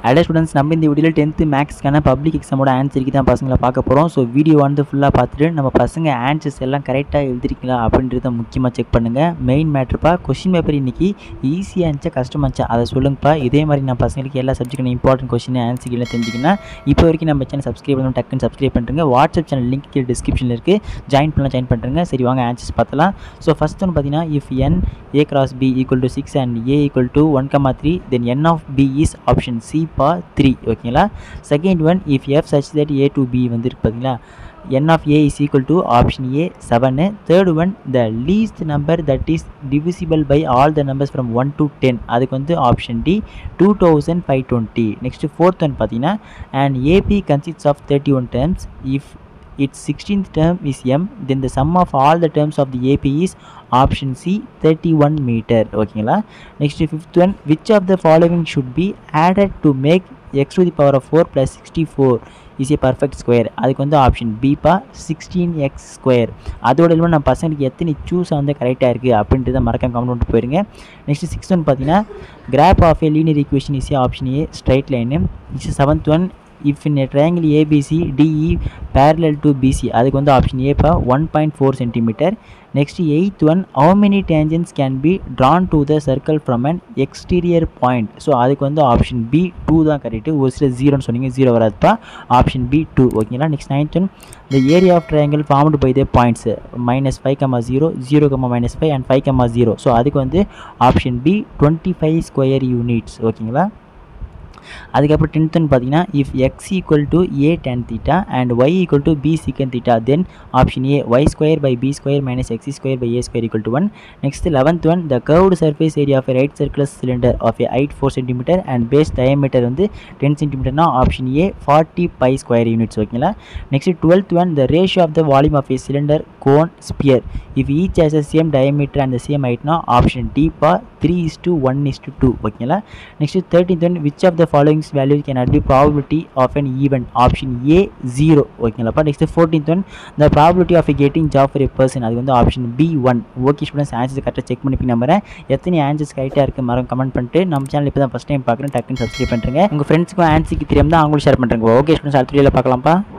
அட ஸ்டூடெண்ட்ஸ், நம்ம இந்த வீடியோவில் 10th மேக்ஸ்க்கான பப்ளிக் எக்ஸாமோட ஆன்சருக்கு தான் பசங்களை பார்க்க போகிறோம். ஸோ வீடியோ வந்து ஃபுல்லாக பார்த்துட்டு நம்ம பசங்க ஆன்சர்ஸ் எல்லாம் கரெக்டாக எழுதிருக்கீங்களா அப்படின்றத முக்கியமாக செக் பண்ணுங்கள். மெயின் மேட்ருப்பா, கொஷின் பேப்பர் இன்றைக்கி ஈஸியாக இருந்துச்சா கஷ்டமாக இருந்துச்சா அதை சொல்லுங்கப்பா. இதே மாதிரி நான் பசங்களுக்கு எல்லா சப்ஜெக்டும் இம்பார்ட்டன்ட் கொஷின் ஆன்சர் எல்லாம் தெரிஞ்சுக்கினா இப்போ வரைக்கும் நம்ம சேனல் சப்ஸ்கிரைப் பண்ணணும், டக்குன்னு சப்ஸ்கிரைப் பண்ணுறங்க. வாட்ஸ்அப் சேனல் லிங்க் கீழே டிஸ்கிரிப்ஷனில் இருக்குது, ஜாயின் பண்ணுறங்க. சரி வாங்க ஆன்சர்ஸ் பார்த்தலாம். ஸோ ஃபஸ்ட் ஒன்று பார்த்தீங்கன்னா, if n a cross b equal to 6 and a equal to 1,3 then n of b is option C for 3. ஓகேங்களா. Second one, if f such that a to b வந்து இருக்கு பார்த்தீங்களா, n of a is equal to option A 7. Third one, the least number that is divisible by all the numbers from 1 to 10 அதுக்கு வந்து option D 2520. Next fourth one பார்த்தீங்கன்னா, and AP consists of 31 terms. If its 16th term is m, then the sum of all the terms of the AP is option C 31 meter. ஓகேங்களா. Next fifth one, which of the following should be added to make x to the power of 4 plus 64 is a perfect square? அதுக்கு வந்து option B பா 16x square. அதோட இல்லாமல் நம்ம பசங்களுக்கு எத்தனை choose வந்து கரெக்டாக இருக்குது அப்படின்றத மறக்காம கமெண்ட் பண்ணிட்டு போயிருங்க. நெக்ஸ்ட் சிக்ஸ்த் ஒன் பார்த்தீங்கன்னா, graph of a linear equation is option A straight line. Next seventh one, if in a triangle ABC DE parallel to BC அதுக்கு வந்து ஆப்ஷன் ஏ பா 1.4 cm. Next eighth one, how many tangents can be drawn to the circle from an exterior point? So அதுக்கு வந்து option B 2 தான் correct. ஒரு சில ஜீரோன்னு சொன்னீங்க, ஜீரோ வராதுப்பா, ஆப்ஷன் பி 2. ஓகேங்களா. Next ninth one, the area of triangle formed by the points -5, 0, 0, -5 and 5, 0. So அதுக்கு வந்து ஆப்ஷன் பி 25 square units. ஓகேங்களா. அதுக்கப்புறம் 10th ஒன் பார்த்தீங்கன்னா, if x equal to a tan theta and y equal to b secant theta then option A y square by b square minus x square by a square equal to 1. நெக்ஸ்ட் 11th one, the curved surface area of a right circular cylinder of a height 4 cm and base diameter வந்து 10 cm னா option A 40 pi square units. ஓகேங்களா. Next 12th one, the ratio of the volume of a cylinder, cone, sphere if each has the same diameter and the same height னா option D பா 3:1:2. ஓகேங்களா. Next 13th one, which of the following values cannot be probability of an event? Option A 0. ஓகேங்களாப்பா. Next 14th one, the probability of getting job for a person அது வந்து option B 1. Okay students, answers கரெக்டாக check பண்ணி நம்புறேன். எத்தனை answers கரெக்டாக இருக்குது மரம் கமெண்ட் பண்ணிட்டு, நம்ம சேனல் இப்போ தான் ஃபஸ்ட் டைம் பார்க்குறேன், டக்குன்னு சப்ஸ்கிரைப் பண்ணுறேங்க. உங்கள் ஃப்ரெண்ட்ஸுக்கும் ஆன்சருக்கு தெரியாமல் தான் அவங்களும் ஷேர் பண்ணுறேங்க. ஓகே ஸ்டூடெண்ட்ஸ், அடுத்த வீடியோவில் பார்க்கலாம்ப்பா.